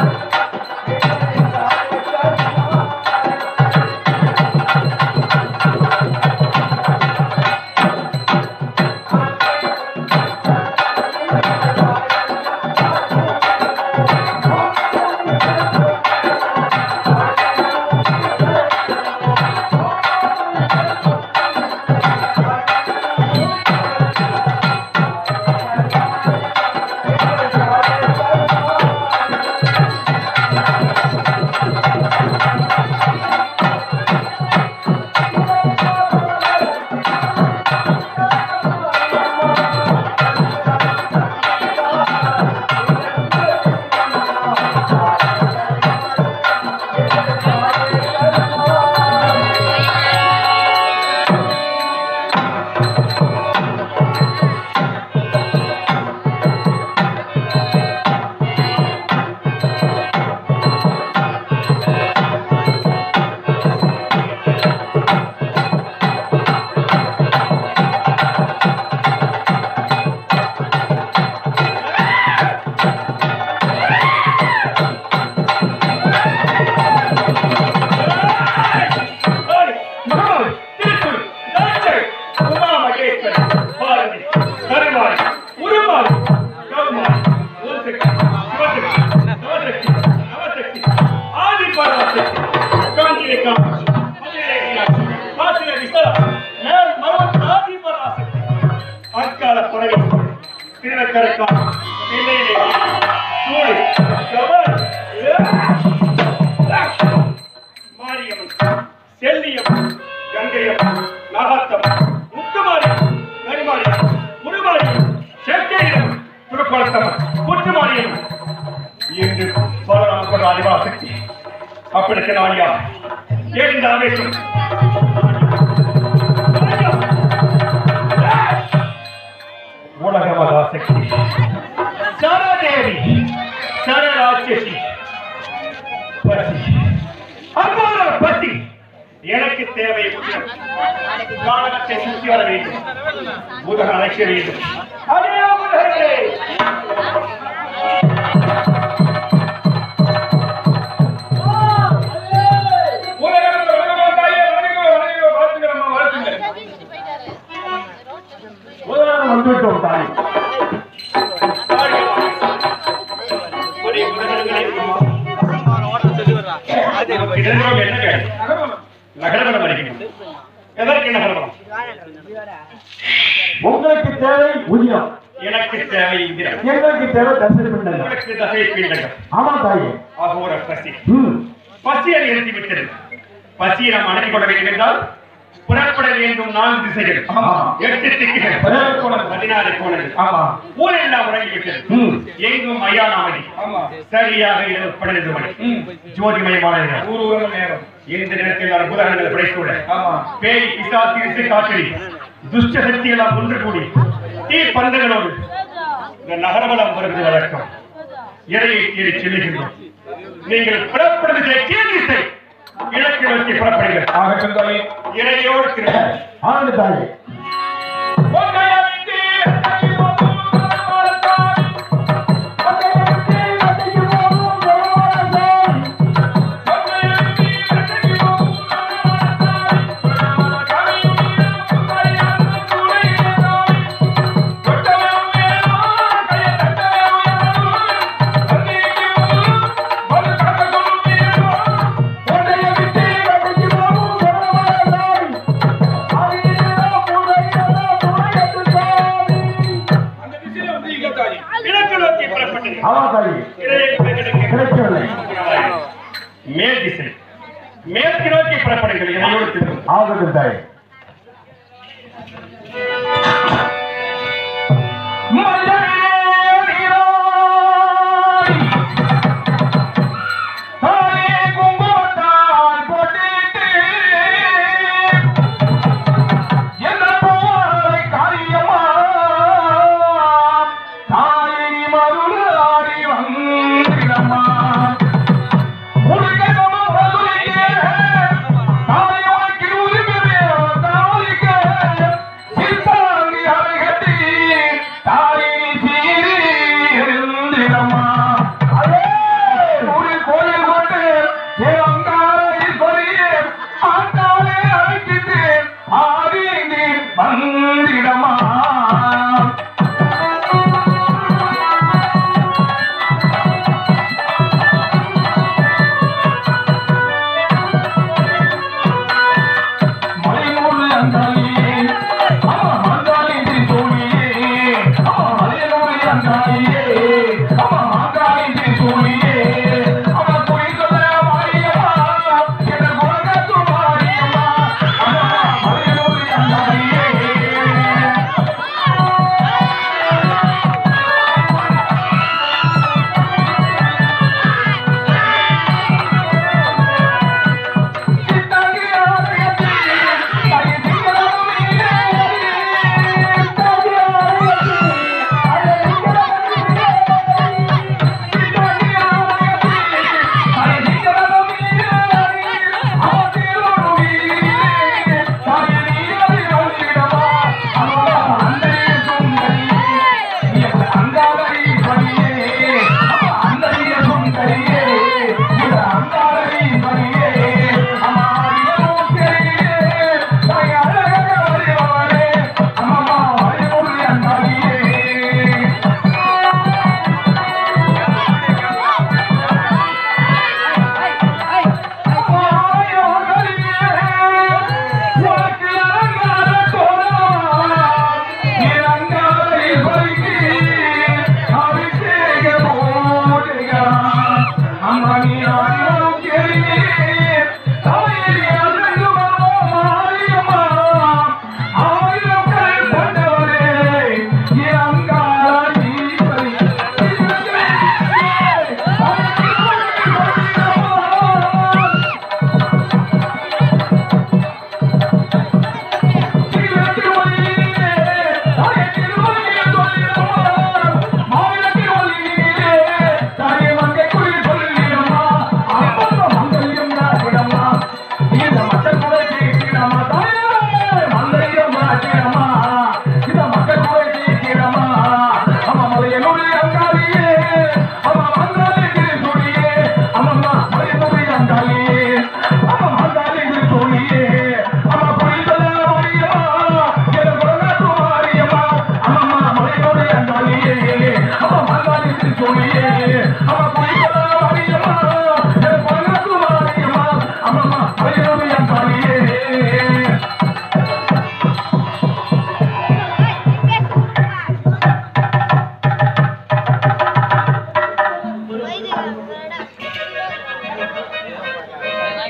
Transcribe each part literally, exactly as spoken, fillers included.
உங்களுக்கு தேவை உதிரம், எனக்கு தேவை இந்திரம், எங்களுக்கு தேவை தசை பிண்டங்கள், உங்களுக்கு தசை பிண்டங்கள். ஆமா தாயே. அகோர பசி, பசியை நிறுத்தி விட்டது. பசியை நாம் அடக்கிக் கொள்ள வேண்டும் என்றால் புறப்பட வேண்டும் நான்கு திசைகள், எட்டு திக்குகள், பதினாறு கோணங்கள். ஊரெல்லாம் உறங்கிவிட்டது. எங்கும் ஐயானாமதி. சரியாக இரவு பன்னிரண்டு மணி ஜோதிமயமான நேரம். இந்த நேரத்தில் நான் புதகங்களை படைத்துள்ள பேய் பிசாசு காற்றடி துஷ்ட சக்திகளால் ஒன்று கூடி தீ பந்தங்களோடு இந்த நகரவலம் வருவது வழக்கம். இடையை தேடி செல்லுகின்றோம். நீங்கள் புறப்படுவதை கேள்வி இலக்கை நோக்கி புறப்படுங்கள். இடையோடு ஆண்டு தாயே மேற்கு நோக்கி புறப்படுங்கள். ஆகட்டும் தாய். Thank you.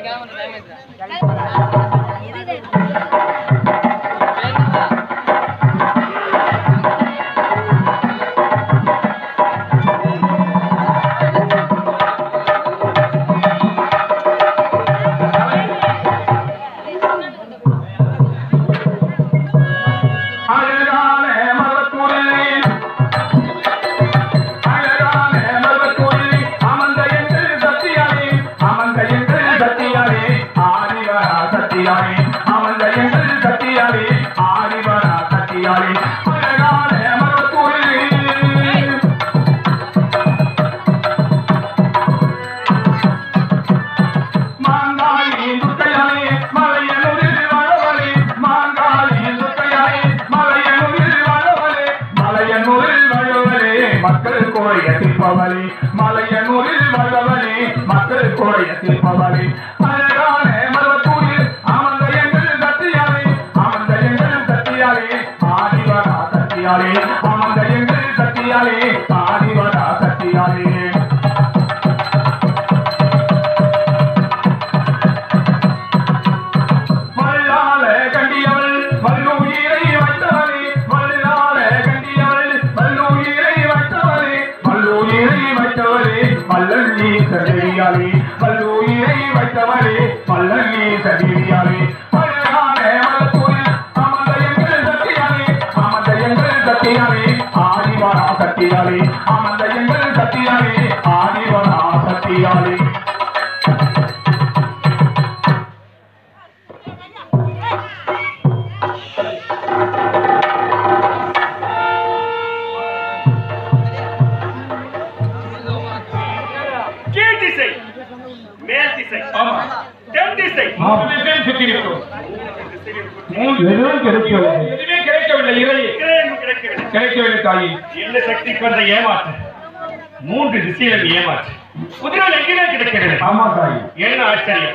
மூன்று திசையில் ஏமாற்று குதிரை எங்கேயே கிடைக்கிறது. ஆமா தாய், என்ன ஆச்சரியம்!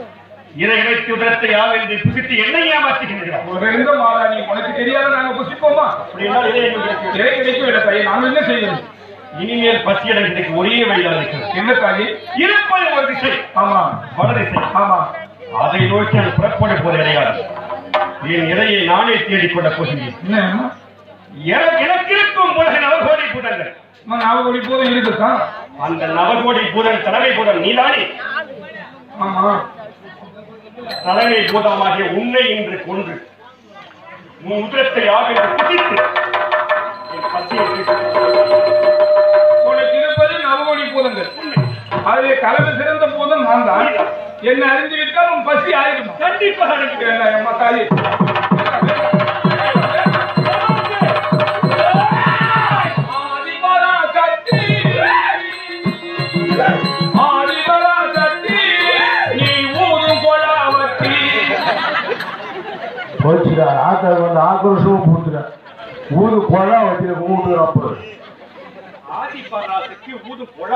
இதை இணைத்து உதரத்தை யார் என்று புசித்து என்னை ஏமாற்றுகின்றனர். உனக்கு தெரியாத நாங்க புசிப்போமா? கிடைக்கவில்லை தாய், நாங்கள் என்ன செய்யணும்? இனிமேல் பசியடை கிடைக்க ஒரே வழியாக இருக்கிறது. என்ன தாயி? இருப்பது ஒரு திசை. ஆமா, வட திசை. ஆமா, அதை நோக்கி நான் புறப்பட போது கிடையாது. என் இடையை நானே தேடிக்கொள்ள போகிறேன். எனக்கு எனக்கு இருக்கும் உலக நவகோடி பூதங்கள். நவகோடி பூதம் இருக்குதா? அந்த நவகோடி பூதன் தலைமை பூதன் நீதானே? ஆமா, தலைமை பூதமாகிய உன்னை இன்று கொன்று உன் உதிரத்தை ஆக குதித்து உனக்கு இருப்பது நவகோடி பூதங்கள். அதிலே தலைமை சிறந்த பூதம் நான் தான். என்ன அறிந்து விட்டால் உன் பசி ஆயிடும். கண்டிப்பாக அனுப்பிக்கிறேன் அம்மா தாயே. ஆக்கள் வந்து ஆக்ரோஷமும் பூத்துற ஊது கொழா வச்சு ஊடு அப்புறம் ஆதிபாராசுக்கு ஊது கொழா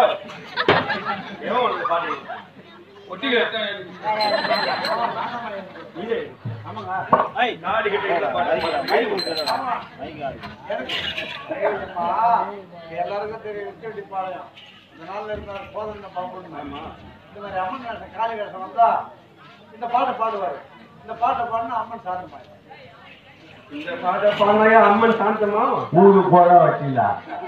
எல்லாருக்கும் தெரியும். இந்த நாள்ல இருந்தா போதனை பாப்போம். இந்த மாதிரி அம்மன் காளிவேஷம் வந்தா இந்த பாட்டை பாடுவாரு. இந்த பாட்டை பாடினா அம்மன் சாந்தமா. இந்த பாட்டை பாடினா அம்மன் சாந்தமா ஊரு போட வச்சில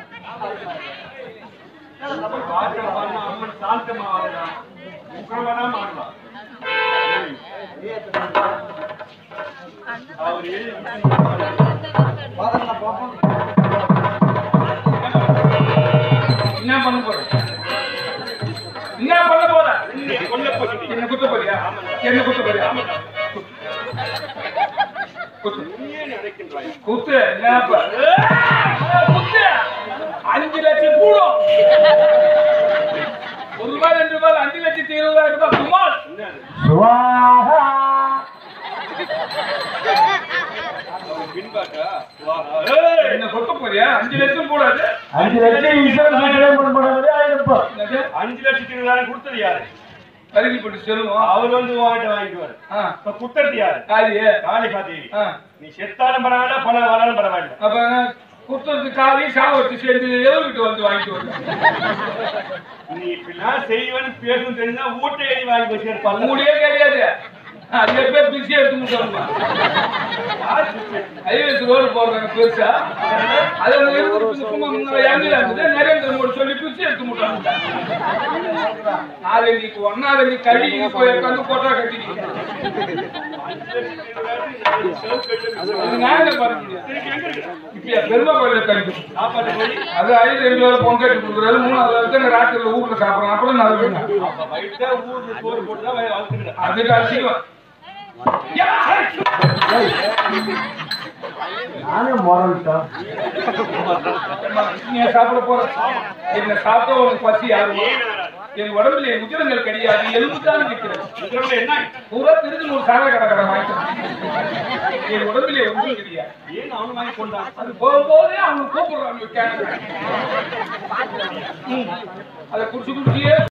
பாட்டை பாடினா அம்மன் சாந்தமா உக்கிரமானா மாறுவா. என்ன பண்ண போற? என்ன பண்ண போற? என்ன குத்த போறியா? என்ன குத்த போறியா? குத்து குத்து அஞ்சு லட்சம் கூடும். ஒரு ரூபாய் ரெண்டு ரூபாய் அஞ்சு லட்சத்தி இருபதாயிரம் ரூபாய் சுமார். என்ன கொத்த போறியா? அஞ்சு லட்சம் கூடாது. அஞ்சு லட்சம் அஞ்சு லட்சத்தி இருபதாயிரம் கொடுத்தது யாரு? கருகி போட்டு சொல்லுவோம். அவர் வந்து வாங்கிட்டு வாங்கிக்குவாரு. குத்துறது யாரு? காளி. காளி பாத்தி. நீ செத்தாலும் பரவாயில்ல, பணம் வராலும் பரவாயில்ல. அப்ப குத்துறது காலி சாவத்து சேர்ந்து எவ்வளவு வந்து வாங்கிட்டு வந்தேன். நீ இப்படிலாம் செய்வன்னு பேசணும் தெரிஞ்சா ஊட்ட எழுதி வாங்கி வச்சிருப்பாங்க. உங்களுடைய கிடையாது. அது பேர் பிரிச்சு எடுத்து முடிச்சு ஐவத்து ரோடு போடுறாங்க பெருசா. அது நரேந்திர மோடி சொல்லி பிரிச்சு எடுத்து முடிச்சாங்க. நாளைக்கு ஒன்னாவது கழி போய் உட்காந்து போட்டா கட்டிக்கிட்டு பெருமை கோயில கழிக்கும் சாப்பாடு போய் அது ஐந்து ரெண்டு வேலை பொன் கட்டி கொடுக்குறாரு. மூணாவது ராத்திரில ஊர்ல சாப்பிடணும். அப்படி நல்லதுங்க. ஊர்ல சோறு போட்டுதான் வளர்த்துக்கிறேன். அதுக்கு அசிங்கம். நானே மோரல்ட்டா நீ சாப்பிட போற என்ன சாப்பிட்ட உனக்கு பசி யாரும் என் உடம்புல என் உதிரங்கள் கிடையாது. எலும்பு தான் நிற்கிறேன். என்ன பூரா திருச்சி ஒரு சாலை கடை கடை வாங்கிட்டேன். என் உடம்புல ஒன்றும் கிடையாது. ஏன் அவனு வாங்கி கொண்டான்? அது போகும்போதே அவனுக்கு கூப்பிடுறாங்க. அதை குடிச்சு குடிச்சியே